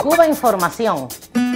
Cuba Información.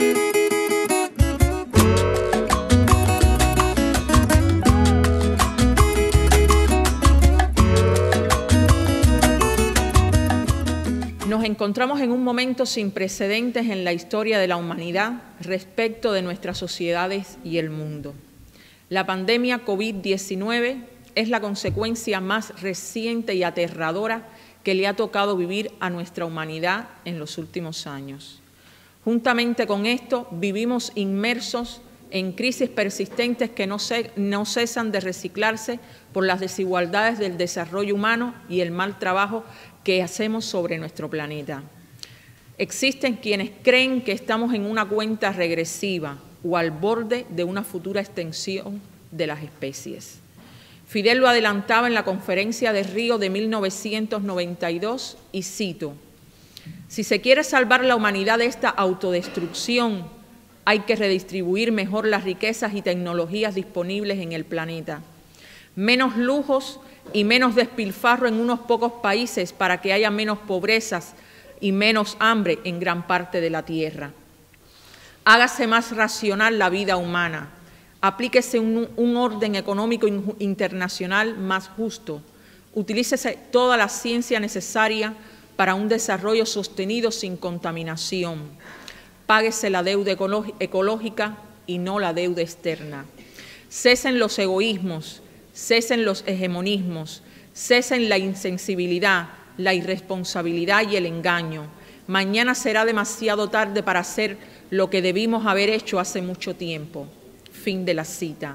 Nos encontramos en un momento sin precedentes en la historia de la humanidad respecto de nuestras sociedades y el mundo. La pandemia COVID-19 es la consecuencia más reciente y aterradora que le ha tocado vivir a nuestra humanidad en los últimos años. Juntamente con esto, vivimos inmersos en crisis persistentes que no cesan de reciclarse por las desigualdades del desarrollo humano y el mal trabajo que hacemos sobre nuestro planeta. Existen quienes creen que estamos en una cuenta regresiva o al borde de una futura extinción de las especies. Fidel lo adelantaba en la Conferencia de Río de 1992 y cito: si se quiere salvar la humanidad de esta autodestrucción, hay que redistribuir mejor las riquezas y tecnologías disponibles en el planeta. Menos lujos y menos despilfarro en unos pocos países para que haya menos pobrezas y menos hambre en gran parte de la tierra. Hágase más racional la vida humana. Aplíquese un orden económico internacional más justo. Utilícese toda la ciencia necesaria para un desarrollo sostenido sin contaminación. Páguese la deuda ecológica y no la deuda externa. Cesen los egoísmos, cesen los hegemonismos, cesen la insensibilidad, la irresponsabilidad y el engaño. Mañana será demasiado tarde para hacer lo que debimos haber hecho hace mucho tiempo. Fin de la cita.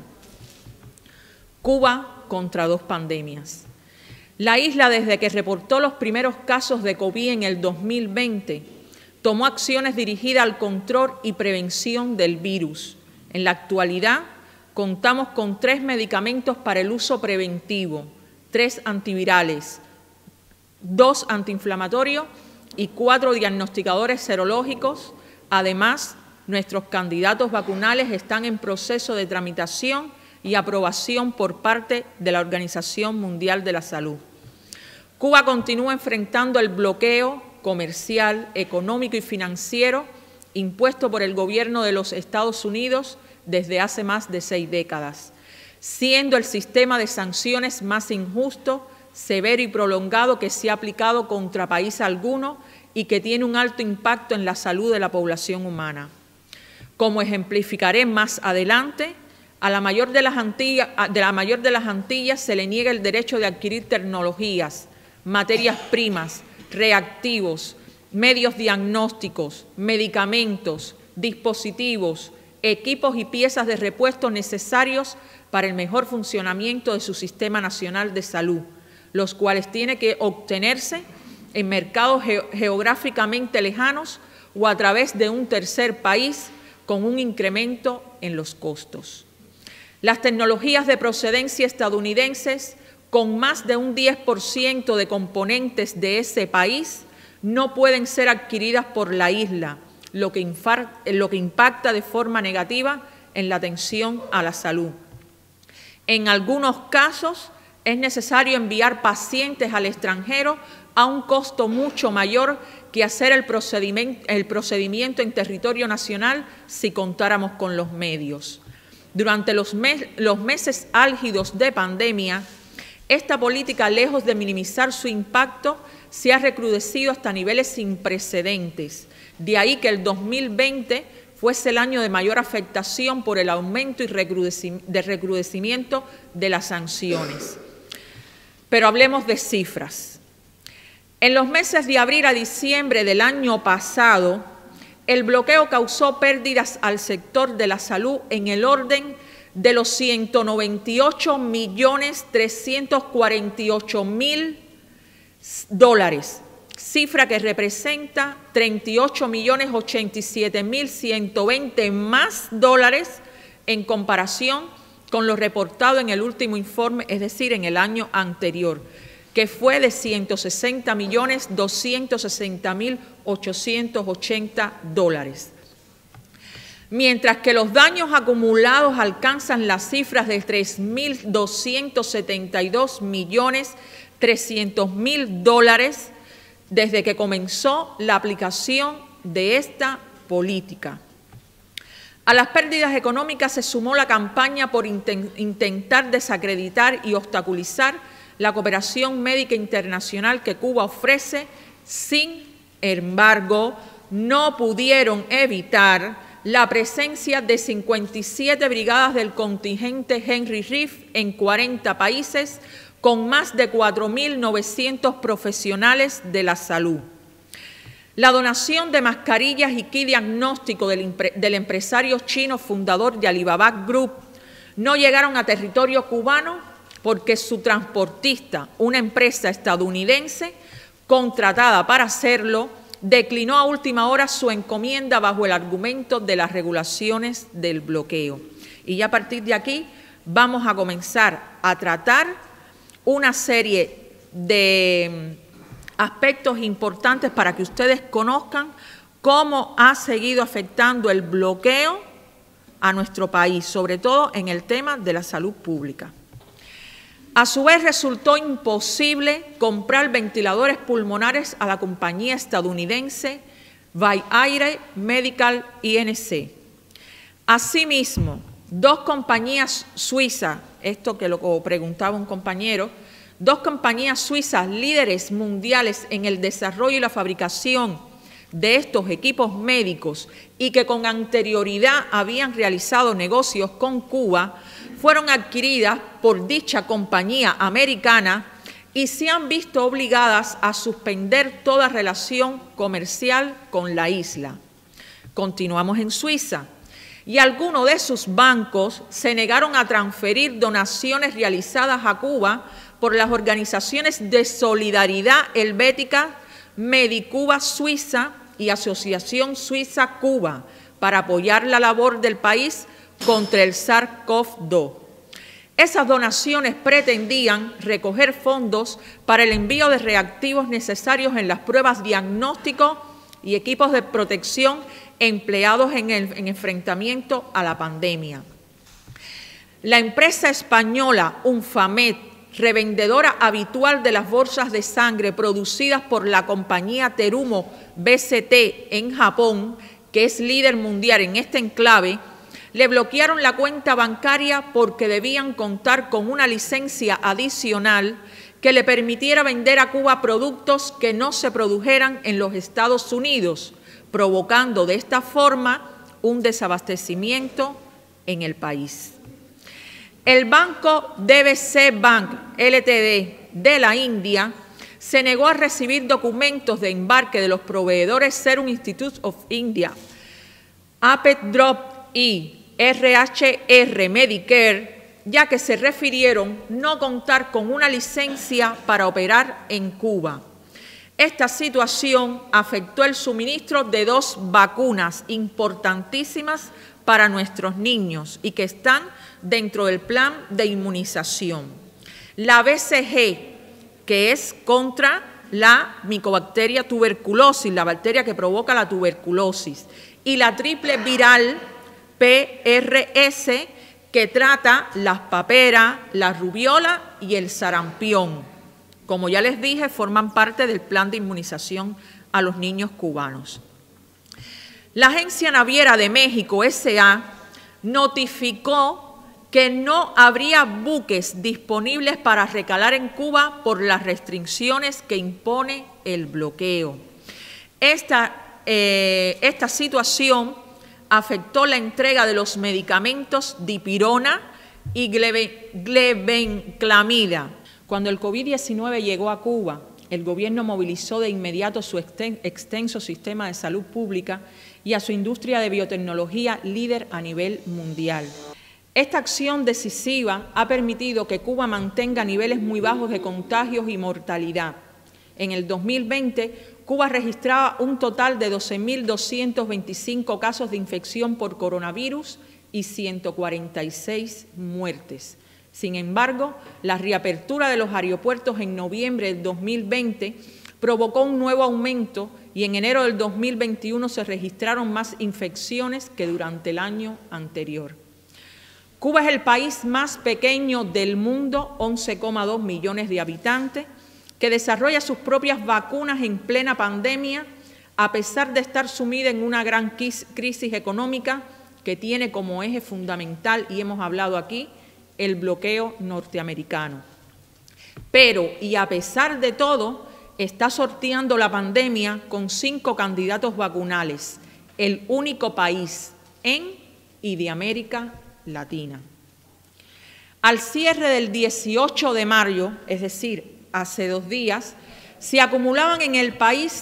Cuba contra dos pandemias. La isla, desde que reportó los primeros casos de COVID en el 2020, tomó acciones dirigidas al control y prevención del virus. En la actualidad, contamos con 3 medicamentos para el uso preventivo, 3 antivirales, 2 antiinflamatorios y 4 diagnosticadores serológicos. Además, nuestros candidatos vacunales están en proceso de tramitación y aprobación por parte de la Organización Mundial de la Salud. Cuba continúa enfrentando el bloqueo comercial, económico y financiero impuesto por el gobierno de los Estados Unidos desde hace más de 6 décadas, siendo el sistema de sanciones más injusto, severo y prolongado que se ha aplicado contra país alguno y que tiene un alto impacto en la salud de la población humana. Como ejemplificaré más adelante, a la mayor de las Antillas se le niega el derecho de adquirir tecnologías, materias primas, reactivos, medios diagnósticos, medicamentos, dispositivos, equipos y piezas de repuesto necesarios para el mejor funcionamiento de su Sistema Nacional de Salud, los cuales tienen que obtenerse en mercados geográficamente lejanos o a través de un tercer país con un incremento en los costos. Las tecnologías de procedencia estadounidenses, con más de un 10% de componentes de ese país, no pueden ser adquiridas por la isla, lo que impacta de forma negativa en la atención a la salud. En algunos casos, es necesario enviar pacientes al extranjero a un costo mucho mayor que hacer el procedimiento en territorio nacional si contáramos con los medios. Durante los meses álgidos de pandemia, esta política, lejos de minimizar su impacto, se ha recrudecido hasta niveles sin precedentes. De ahí que el 2020 fuese el año de mayor afectación por el aumento y recrudecimiento de las sanciones. Pero hablemos de cifras. En los meses de abril a diciembre del año pasado, el bloqueo causó pérdidas al sector de la salud en el orden de los $198.348.000, cifra que representa $38.087.120 más en comparación con lo reportado en el último informe, es decir, en el año anterior, que fue de $160.260.880. Mientras que los daños acumulados alcanzan las cifras de $3.272.300.000 desde que comenzó la aplicación de esta política. A las pérdidas económicas se sumó la campaña por intentar desacreditar y obstaculizar la cooperación médica internacional que Cuba ofrece. Sin embargo, no pudieron evitar la presencia de 57 brigadas del contingente Henry Reeve en 40 países, con más de 4.900 profesionales de la salud. La donación de mascarillas y kit diagnóstico del empresario chino fundador de Alibaba Group no llegaron a territorio cubano porque su transportista, una empresa estadounidense contratada para hacerlo, declinó a última hora su encomienda bajo el argumento de las regulaciones del bloqueo. Y ya a partir de aquí vamos a comenzar a tratar una serie de aspectos importantes para que ustedes conozcan cómo ha seguido afectando el bloqueo a nuestro país, sobre todo en el tema de la salud pública. A su vez, resultó imposible comprar ventiladores pulmonares a la compañía estadounidense Bayaire Medical Inc. Asimismo, dos compañías suizas, esto que lo preguntaba un compañero, dos compañías suizas líderes mundiales en el desarrollo y la fabricación de estos equipos médicos y que con anterioridad habían realizado negocios con Cuba, fueron adquiridas por dicha compañía americana y se han visto obligadas a suspender toda relación comercial con la isla. Continuamos en Suiza. Y algunos de sus bancos se negaron a transferir donaciones realizadas a Cuba por las organizaciones de solidaridad helvética Medicuba Suiza y Asociación Suiza Cuba para apoyar la labor del país contra el SARS-CoV-2. Esas donaciones pretendían recoger fondos para el envío de reactivos necesarios en las pruebas diagnóstico y equipos de protección empleados en enfrentamiento a la pandemia. La empresa española Unfamed, revendedora habitual de las bolsas de sangre producidas por la compañía Terumo BCT en Japón, que es líder mundial en este enclave, le bloquearon la cuenta bancaria porque debían contar con una licencia adicional que le permitiera vender a Cuba productos que no se produjeran en los Estados Unidos, provocando de esta forma un desabastecimiento en el país. El banco DBC Bank Ltd. De la India se negó a recibir documentos de embarque de los proveedores Serum Institute of India, Apet Drop y RHR Medicare, ya que se refirieron no contar con una licencia para operar en Cuba. Esta situación afectó el suministro de dos vacunas importantísimas para nuestros niños y que están dentro del plan de inmunización. La BCG, que es contra la Mycobacteria tuberculosis, la bacteria que provoca la tuberculosis, y la triple viral PRS, que trata las paperas, la rubiola y el sarampión. Como ya les dije, forman parte del plan de inmunización a los niños cubanos. La Agencia Naviera de México, S.A., notificó que no habría buques disponibles para recalar en Cuba por las restricciones que impone el bloqueo. Esta situación afectó la entrega de los medicamentos dipirona y glibenclamida. Cuando el COVID-19 llegó a Cuba, el gobierno movilizó de inmediato su extenso sistema de salud pública y a su industria de biotecnología líder a nivel mundial. Esta acción decisiva ha permitido que Cuba mantenga niveles muy bajos de contagios y mortalidad. En el 2020, Cuba registraba un total de 12.225 casos de infección por coronavirus y 146 muertes. Sin embargo, la reapertura de los aeropuertos en noviembre del 2020 provocó un nuevo aumento y en enero del 2021 se registraron más infecciones que durante el año anterior. Cuba es el país más pequeño del mundo, 11,2 millones de habitantes, que desarrolla sus propias vacunas en plena pandemia, a pesar de estar sumida en una gran crisis económica que tiene como eje fundamental, y hemos hablado aquí, el bloqueo norteamericano. Pero, y a pesar de todo, está sorteando la pandemia con 5 candidatos vacunales, el único país en y de América Latina. Al cierre del 18 de mayo, es decir, hace 2 días, se acumulaban en el país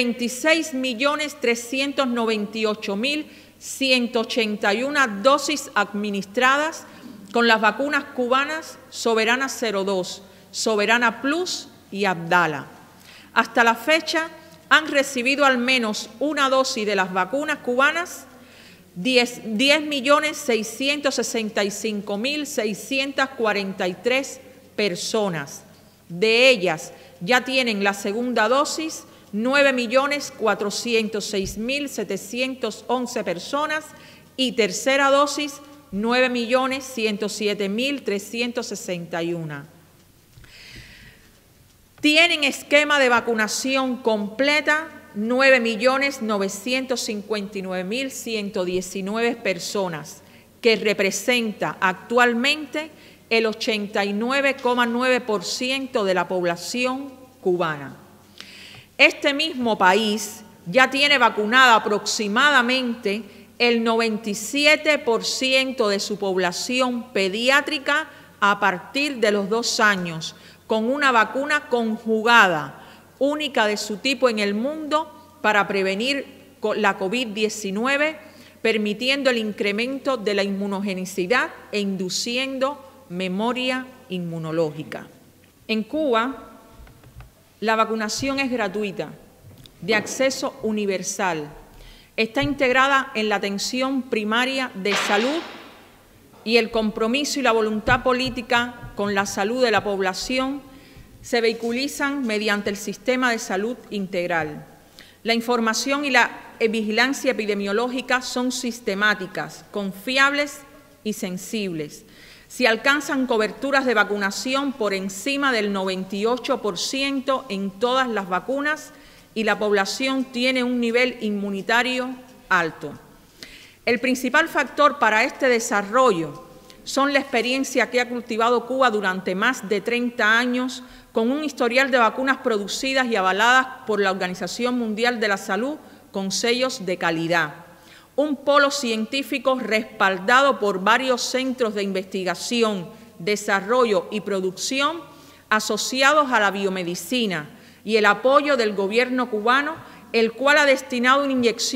36.398.181 dosis administradas con las vacunas cubanas Soberana 02, Soberana Plus y Abdala. Hasta la fecha han recibido al menos una dosis de las vacunas cubanas 10.665.643 personas. De ellas ya tienen la segunda dosis 9.406.711 personas y tercera dosis 9.107.361. Tienen esquema de vacunación completa 9.959.119 personas, que representa actualmente el 89,9% de la población cubana. Este mismo país ya tiene vacunada aproximadamente el 97% de su población pediátrica a partir de los 2 años, con una vacuna conjugada, única de su tipo en el mundo para prevenir la COVID-19, permitiendo el incremento de la inmunogenicidad e induciendo memoria inmunológica. En Cuba, la vacunación es gratuita, de acceso universal. Está integrada en la atención primaria de salud y el compromiso y la voluntad política con la salud de la población se vehiculizan mediante el sistema de salud integral. La información y la vigilancia epidemiológica son sistemáticas, confiables y sensibles. Se alcanzan coberturas de vacunación por encima del 98% en todas las vacunas y la población tiene un nivel inmunitario alto. El principal factor para este desarrollo son la experiencia que ha cultivado Cuba durante más de 30 años con un historial de vacunas producidas y avaladas por la Organización Mundial de la Salud con sellos de calidad. Un polo científico respaldado por varios centros de investigación, desarrollo y producción asociados a la biomedicina y el apoyo del gobierno cubano, el cual ha destinado una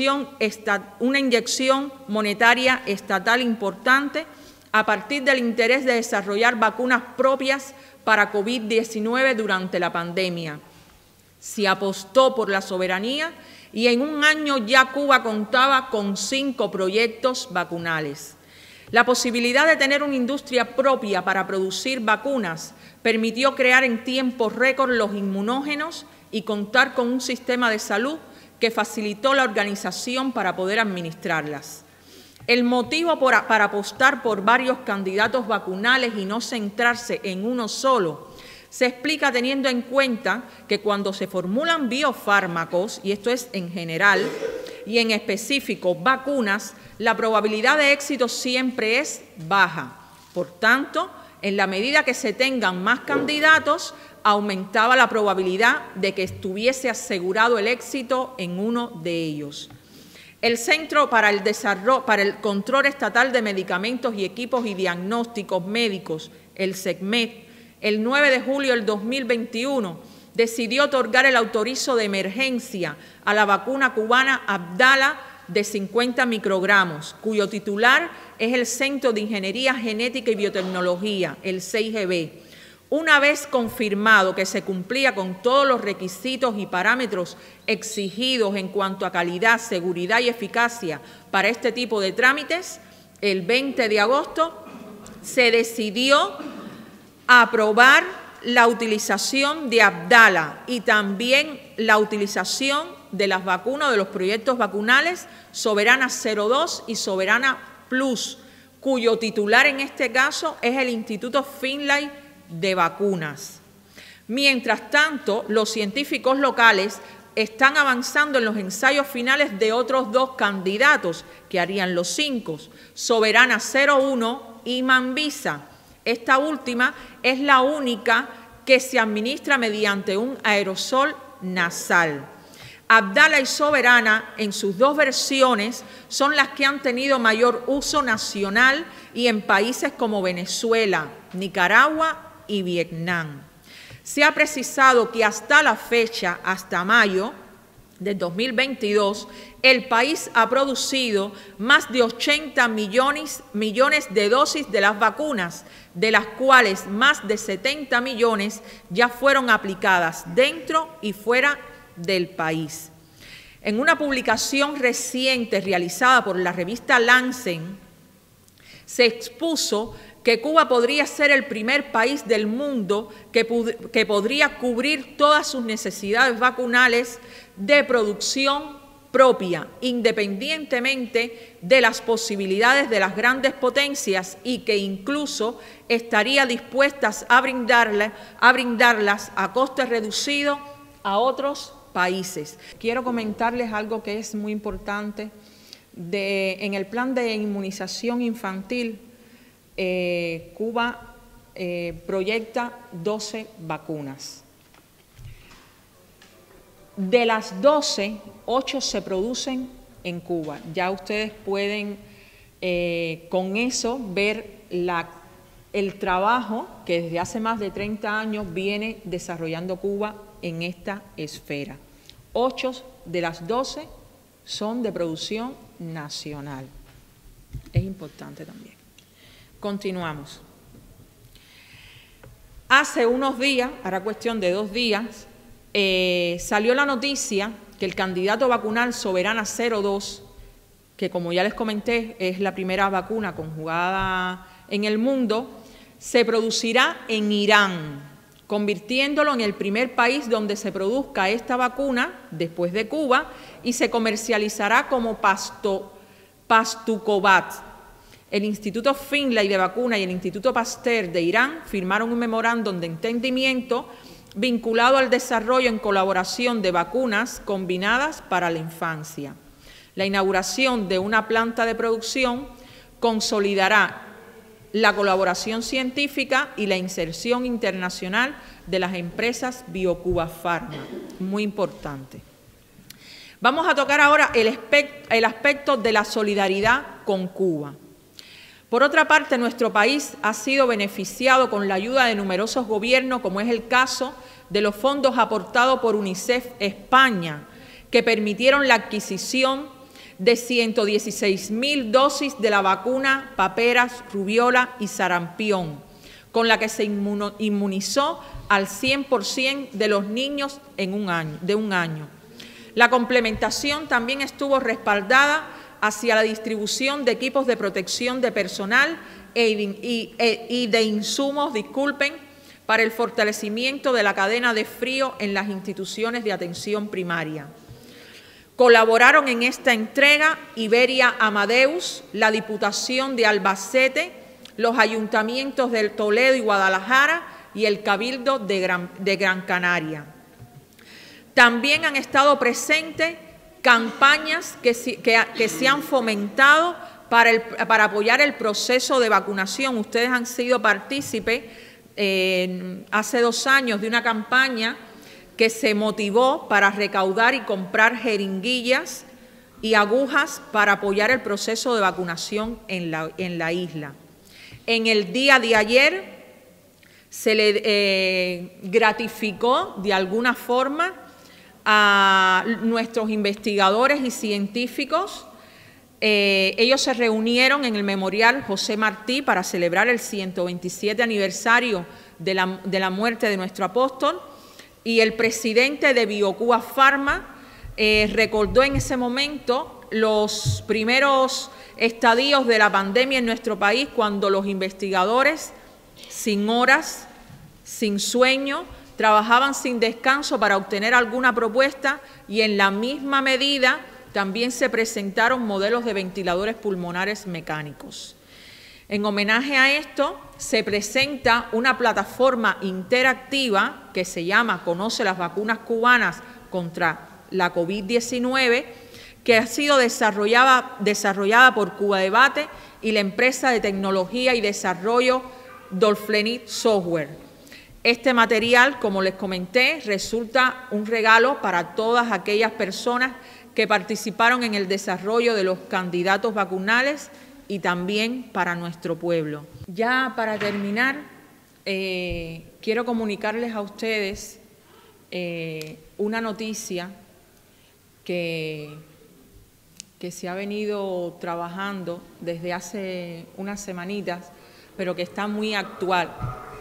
inyección monetaria estatal importante a partir del interés de desarrollar vacunas propias para COVID-19 durante la pandemia. Se apostó por la soberanía y en un año ya Cuba contaba con 5 proyectos vacunales. La posibilidad de tener una industria propia para producir vacunas permitió crear en tiempo récord los inmunógenos y contar con un sistema de salud que facilitó la organización para poder administrarlas. El motivo para apostar por varios candidatos vacunales y no centrarse en uno solo se explica teniendo en cuenta que cuando se formulan biofármacos, y esto es en general, y en específico vacunas, la probabilidad de éxito siempre es baja. Por tanto, en la medida que se tengan más candidatos, aumentaba la probabilidad de que estuviese asegurado el éxito en uno de ellos. El Centro para el Control Estatal de Medicamentos y Equipos y Diagnósticos Médicos, el CECMED, el 9 de julio del 2021, decidió otorgar el autorizo de emergencia a la vacuna cubana Abdala de 50 microgramos, cuyo titular es el Centro de Ingeniería Genética y Biotecnología, el CIGB. Una vez confirmado que se cumplía con todos los requisitos y parámetros exigidos en cuanto a calidad, seguridad y eficacia para este tipo de trámites, el 20 de agosto se decidió aprobar la utilización de Abdala y también la utilización de las vacunas de los proyectos vacunales Soberana 02 y Soberana Plus, cuyo titular en este caso es el Instituto Finlay de Vacunas. Mientras tanto, los científicos locales están avanzando en los ensayos finales de otros 2 candidatos que harían los 5, Soberana 01 y Mambisa. Esta última es la única que se administra mediante un aerosol nasal. Abdala y Soberana, en sus 2 versiones, son las que han tenido mayor uso nacional y en países como Venezuela, Nicaragua y Vietnam. Se ha precisado que hasta la fecha, hasta mayo del 2022, el país ha producido más de 80 millones de dosis de las vacunas, de las cuales más de 70 millones ya fueron aplicadas dentro y fuera del país. En una publicación reciente realizada por la revista Lancet, se expuso que Cuba podría ser el primer país del mundo que podría cubrir todas sus necesidades vacunales de producción propia, independientemente de las posibilidades de las grandes potencias, y que incluso estaría dispuestas a brindarlas a coste reducido a otros países. Quiero comentarles algo que es muy importante. En el plan de inmunización infantil, Cuba proyecta 12 vacunas. De las 12, 8 se producen en Cuba. Ya ustedes pueden con eso ver el trabajo que desde hace más de 30 años viene desarrollando Cuba en esta esfera. 8 de las 12 son de producción nacional. Es importante también. Continuamos. Hace unos días, hará cuestión de 2 días, salió la noticia que el candidato vacunal Soberana 02, que como ya les comenté es la primera vacuna conjugada en el mundo, se producirá en Irán, convirtiéndolo en el primer país donde se produzca esta vacuna después de Cuba, y se comercializará como Paxlovid. El Instituto Finlay de Vacuna y el Instituto Pasteur de Irán firmaron un memorándum de entendimiento vinculado al desarrollo en colaboración de vacunas combinadas para la infancia. La inauguración de una planta de producción consolidará la colaboración científica y la inserción internacional de las empresas BioCuba Pharma. Muy importante. Vamos a tocar ahora el aspecto de la solidaridad con Cuba. Por otra parte, nuestro país ha sido beneficiado con la ayuda de numerosos gobiernos, como es el caso de los fondos aportados por UNICEF España, que permitieron la adquisición de 116.000 dosis de la vacuna paperas, rubiola y sarampión, con la que se inmunizó al 100% de los niños en un año. La complementación también estuvo respaldada hacia la distribución de equipos de protección de personal y de insumos, para el fortalecimiento de la cadena de frío en las instituciones de atención primaria. Colaboraron en esta entrega Iberia Amadeus, la Diputación de Albacete, los ayuntamientos de Toledo y Guadalajara y el Cabildo de Gran Canaria. También han estado presentes campañas que se han fomentado para apoyar el proceso de vacunación. Ustedes han sido partícipes hace 2 años de una campaña que se motivó para recaudar y comprar jeringuillas y agujas para apoyar el proceso de vacunación en la isla. En el día de ayer se le gratificó de alguna forma a nuestros investigadores y científicos. Ellos se reunieron en el Memorial José Martí para celebrar el 127 aniversario de la muerte de nuestro apóstol, y el presidente de BioCuba Pharma recordó en ese momento los primeros estadios de la pandemia en nuestro país, cuando los investigadores, sin horas, sin sueño, trabajaban sin descanso para obtener alguna propuesta, y en la misma medida también se presentaron modelos de ventiladores pulmonares mecánicos. En homenaje a esto, se presenta una plataforma interactiva que se llama Conoce las vacunas cubanas contra la COVID-19, que ha sido desarrollada por Cuba Debate y la empresa de tecnología y desarrollo Dolphinit Software. Este material, como les comenté, resulta un regalo para todas aquellas personas que participaron en el desarrollo de los candidatos vacunales y también para nuestro pueblo. Ya para terminar, quiero comunicarles a ustedes una noticia que se ha venido trabajando desde hace unas semanitas, pero que está muy actual.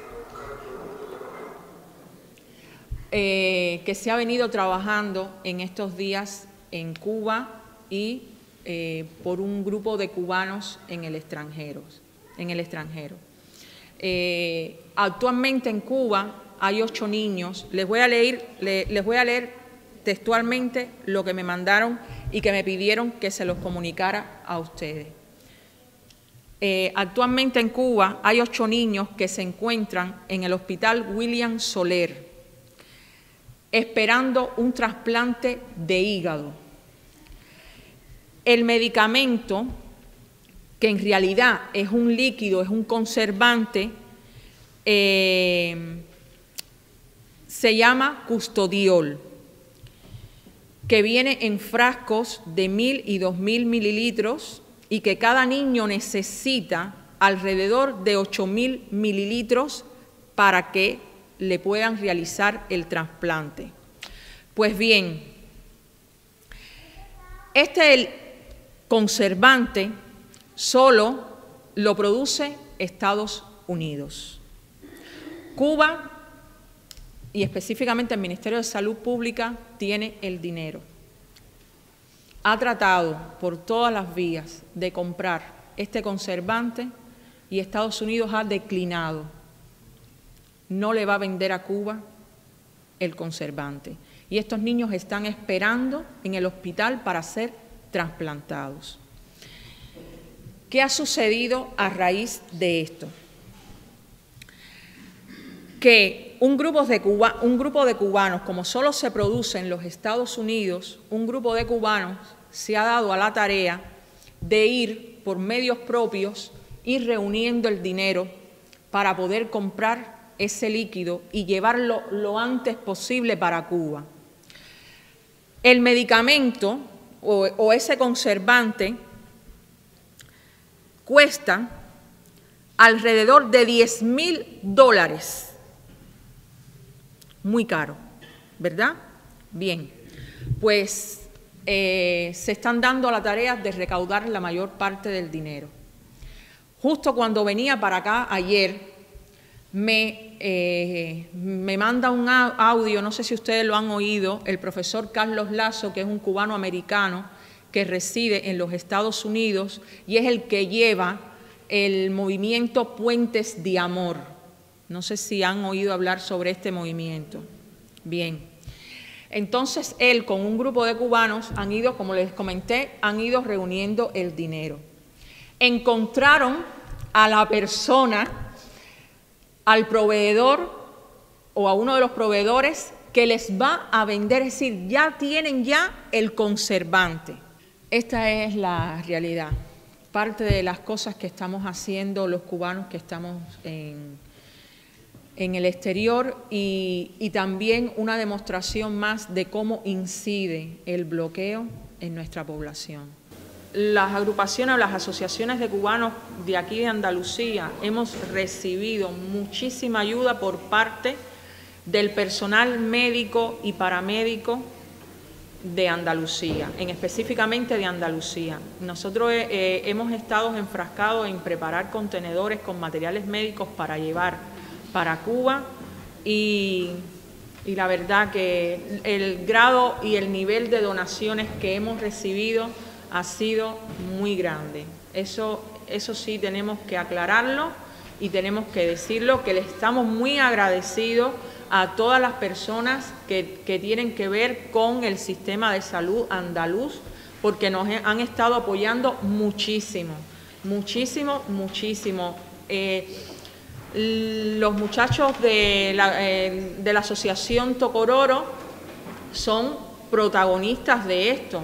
Que se ha venido trabajando en estos días en Cuba y por un grupo de cubanos en el extranjero. Actualmente en Cuba hay 8 niños. Les voy a leer textualmente lo que me mandaron y que me pidieron que se los comunicara a ustedes. Actualmente en Cuba hay 8 niños que se encuentran en el Hospital William Soler esperando un trasplante de hígado. El medicamento, que en realidad es un líquido, es un conservante, se llama Custodiol, que viene en frascos de 1000 y 2000 mililitros y que cada niño necesita alrededor de 8000 mililitros para que le puedan realizar el trasplante. Pues bien, el conservante solo lo produce Estados Unidos. Cuba, y específicamente el Ministerio de Salud Pública, tiene el dinero. Ha tratado por todas las vías de comprar este conservante y Estados Unidos ha declinado. No le va a vender a Cuba el conservante. Y estos niños están esperando en el hospital para ser trasplantados. ¿Qué ha sucedido a raíz de esto? Que un grupo de cubanos, como solo se produce en los Estados Unidos, un grupo de cubanos se ha dado a la tarea de ir por medios propios, ir reuniendo el dinero para poder comprar ese líquido y llevarlo lo antes posible para Cuba. El medicamento o ese conservante cuesta alrededor de $10.000. Muy caro, ¿verdad? Bien, pues se están dando a la tarea de recaudar la mayor parte del dinero. Justo cuando venía para acá ayer, me manda un audio, no sé si ustedes lo han oído, el profesor Carlos Lazo, que es un cubano americano que reside en los Estados Unidos y es el que lleva el movimiento Puentes de Amor. No sé si han oído hablar sobre este movimiento. Bien. Entonces, él con un grupo de cubanos han ido, como les comenté, han ido reuniendo el dinero. Encontraron a la persona, al proveedor o a uno de los proveedores que les va a vender, es decir, ya tienen el conservante. Esta es la realidad, parte de las cosas que estamos haciendo los cubanos que estamos en el exterior y también una demostración más de cómo incide el bloqueo en nuestra población. Las agrupaciones o las asociaciones de cubanos de aquí de Andalucía hemos recibido muchísima ayuda por parte del personal médico y paramédico de Andalucía, específicamente de Andalucía. Nosotros hemos estado enfrascados en preparar contenedores con materiales médicos para llevar para Cuba y la verdad que el grado y el nivel de donaciones que hemos recibido ha sido muy grande. Eso sí tenemos que aclararlo y tenemos que decirlo, que le estamos muy agradecidos a todas las personas que tienen que ver con el sistema de salud andaluz, porque nos han estado apoyando muchísimo, muchísimo, muchísimo. Los muchachos de la asociación Tocororo son protagonistas de esto,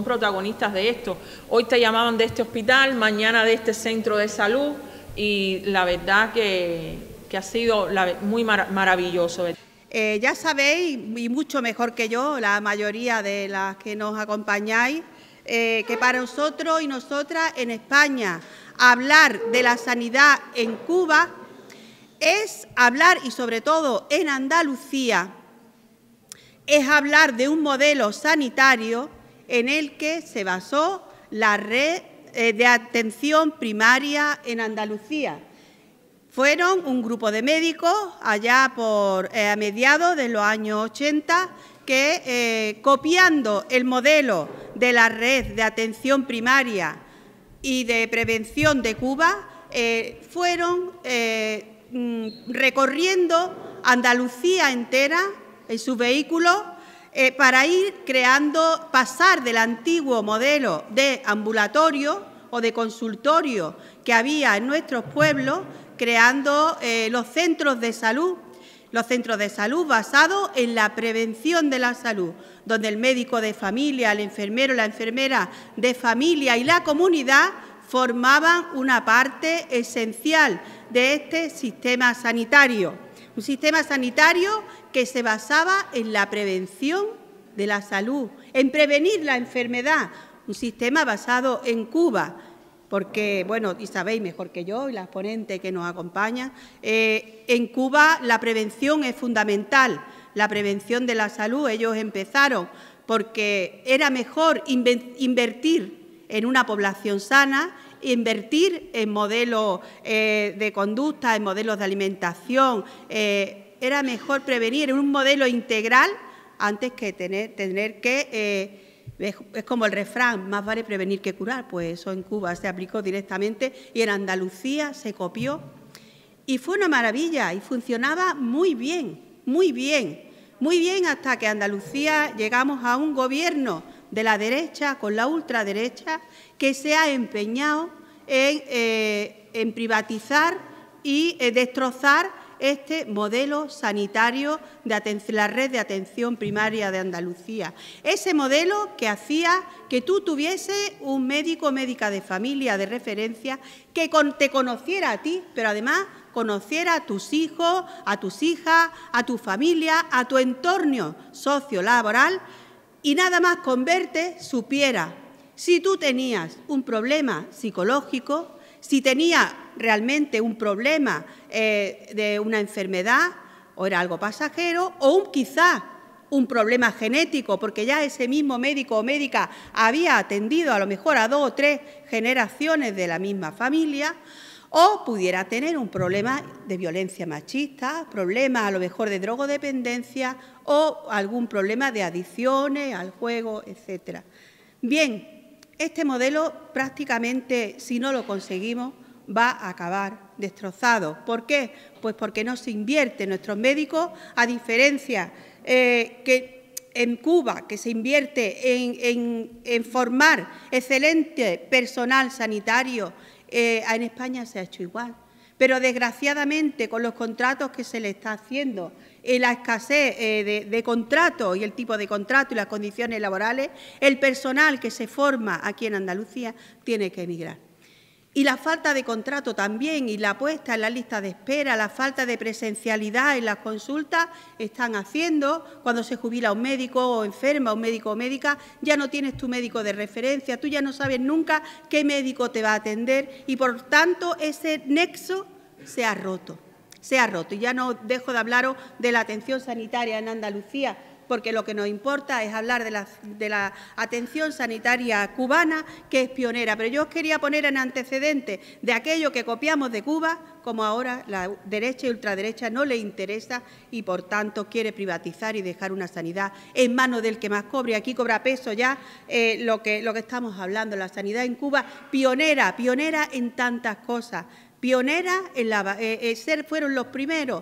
Hoy te llamaban de este hospital, mañana de este centro de salud, y la verdad que ha sido muy maravilloso. Ya sabéis, y mucho mejor que yo, la mayoría de las que nos acompañáis, que para nosotros y nosotras en España hablar de la sanidad en Cuba es hablar, y sobre todo en Andalucía, es hablar de un modelo sanitario en el que se basó la red de atención primaria en Andalucía. Fueron un grupo de médicos allá a mediados de los años 80 que, copiando el modelo de la red de atención primaria y de prevención de Cuba, fueron recorriendo Andalucía entera en sus vehículos para ir creando, pasar del antiguo modelo de ambulatorio o de consultorio que había en nuestros pueblos, creando los centros de salud basados en la prevención de la salud, donde el médico de familia, el enfermero, la enfermera de familia y la comunidad formaban una parte esencial de este sistema sanitario. Un sistema sanitario que se basaba en la prevención de la salud, en prevenir la enfermedad, un sistema basado en Cuba, porque, bueno, y sabéis mejor que yo y las ponentes que nos acompañan, en Cuba la prevención es fundamental, la prevención de la salud. Ellos empezaron porque era mejor invertir en una población sana, invertir en modelos de conducta, en modelos de alimentación, era mejor prevenir en un modelo integral antes que tener que... es como el refrán, más vale prevenir que curar, pues eso en Cuba se aplicó directamente y en Andalucía se copió. Y fue una maravilla y funcionaba muy bien, hasta que en Andalucía llegamos a un gobierno de la derecha, con la ultraderecha, que se ha empeñado en privatizar y destrozar este modelo sanitario de la red de atención primaria de Andalucía. Ese modelo que hacía que tú tuvieses un médico o médica de familia de referencia que te conociera a ti, pero además conociera a tus hijos, a tus hijas, a tu familia, a tu entorno sociolaboral, y nada más con verte supiera si tú tenías un problema psicológico, si tenías realmente un problema de una enfermedad o era algo pasajero, o quizá un problema genético, porque ya ese mismo médico o médica había atendido a lo mejor a 2 o 3 generaciones de la misma familia, o pudiera tener un problema de violencia machista, problemas a lo mejor de drogodependencia o algún problema de adicciones al juego, etcétera. Bien, este modelo prácticamente, si no lo conseguimos, va a acabar destrozado. ¿Por qué? Pues porque no se invierte en nuestros médicos, a diferencia que en Cuba, que se invierte en formar excelente personal sanitario. En España se ha hecho igual, pero desgraciadamente con los contratos que se le está haciendo, la escasez de contratos y el tipo de contrato y las condiciones laborales, el personal que se forma aquí en Andalucía tiene que emigrar. Y la falta de contrato también, y la puesta en la lista de espera, la falta de presencialidad en las consultas, están haciendo, cuando se jubila un médico o enferma, un médico o médica, ya no tienes tu médico de referencia, tú ya no sabes nunca qué médico te va a atender y, por tanto, ese nexo se ha roto. Y ya no dejo de hablaros de la atención sanitaria en Andalucía, porque lo que nos importa es hablar de la atención sanitaria cubana, que es pionera. Pero yo os quería poner en antecedentes de aquello que copiamos de Cuba, como ahora la derecha y ultraderecha no le interesa y, por tanto, quiere privatizar y dejar una sanidad en manos del que más cobre. Aquí cobra peso ya lo que estamos hablando, la sanidad en Cuba, pionera en tantas cosas, pionera fueron los primeros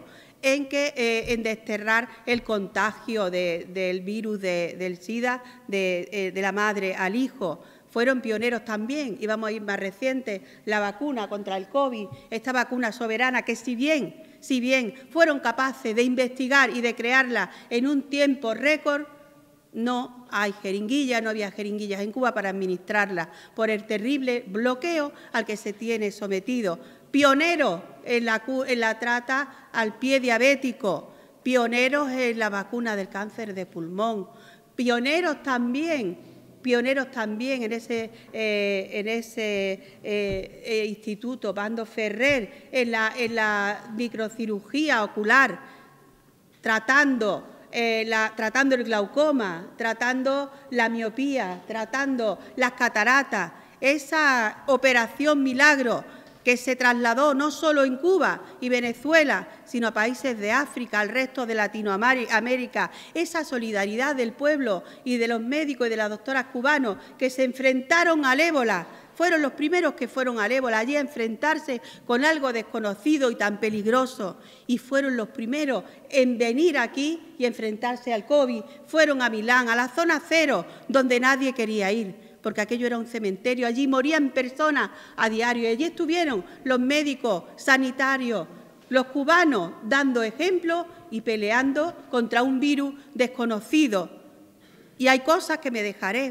en desterrar el contagio del virus del SIDA de la madre al hijo. Fueron pioneros también, y vamos a ir más recientes, la vacuna contra el COVID, esta vacuna soberana que si bien fueron capaces de investigar y de crearla en un tiempo récord, no hay jeringuillas, no había jeringuillas en Cuba para administrarlas por el terrible bloqueo al que se tiene sometido. Pioneros en la trata al pie diabético, pioneros en la vacuna del cáncer de pulmón, pioneros también en ese instituto Pando Ferrer, en la microcirugía ocular, tratando el glaucoma, tratando la miopía, tratando las cataratas. Esa operación milagro que se trasladó no solo en Cuba y Venezuela, sino a países de África, al resto de Latinoamérica, esa solidaridad del pueblo y de los médicos y de las doctoras cubanos que se enfrentaron al ébola, fueron los primeros que fueron al ébola, allí a enfrentarse con algo desconocido y tan peligroso, y fueron los primeros en venir aquí y enfrentarse al COVID. Fueron a Milán, a la zona cero, donde nadie quería ir, porque aquello era un cementerio, allí morían personas a diario, y allí estuvieron los médicos, sanitarios, los cubanos, dando ejemplo y peleando contra un virus desconocido. Y hay cosas que me dejaré,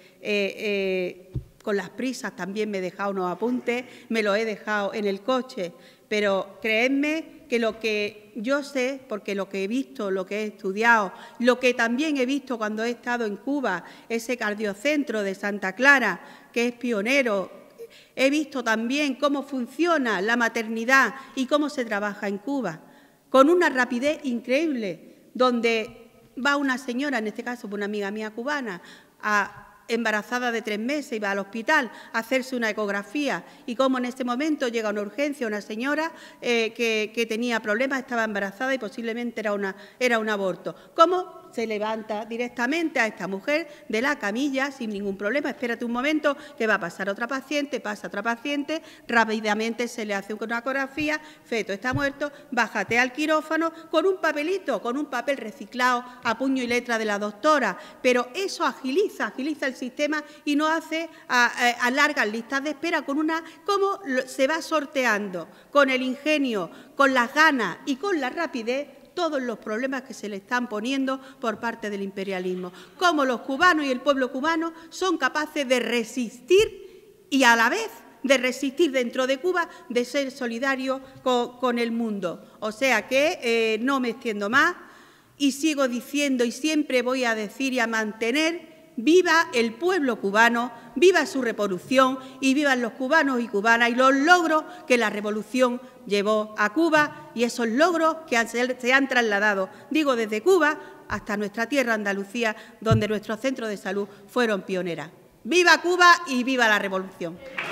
porque con las prisas también me he dejado unos apuntes, me los he dejado en el coche, pero creedme que lo que yo sé, porque lo que he visto, lo que he estudiado, lo que también he visto cuando he estado en Cuba, ese cardiocentro de Santa Clara, que es pionero, he visto también cómo funciona la maternidad y cómo se trabaja en Cuba, con una rapidez increíble, donde va una señora, en este caso una amiga mía cubana, embarazada de 3 meses, iba al hospital a hacerse una ecografía, y cómo en este momento llega una urgencia una señora que tenía problemas, estaba embarazada y posiblemente era un aborto. ¿Cómo se levanta directamente a esta mujer de la camilla sin ningún problema? Espérate un momento que va a pasar otra paciente, pasa otra paciente, rápidamente se le hace una ecografía, feto está muerto, bájate al quirófano con un papelito, con un papel reciclado a puño y letra de la doctora, pero eso agiliza el sistema y no hace alargar listas de espera cómo se va sorteando con el ingenio, con las ganas y con la rapidez todos los problemas que se le están poniendo por parte del imperialismo. Cómo los cubanos y el pueblo cubano son capaces de resistir y a la vez de resistir dentro de Cuba, de ser solidarios con el mundo. O sea que no me extiendo más y sigo diciendo y siempre voy a decir y a mantener: viva el pueblo cubano, viva su revolución y vivan los cubanos y cubanas y los logros que la revolución llevó a Cuba y esos logros que se han trasladado, digo, desde Cuba hasta nuestra tierra Andalucía, donde nuestros centros de salud fueron pioneras. ¡Viva Cuba y viva la revolución!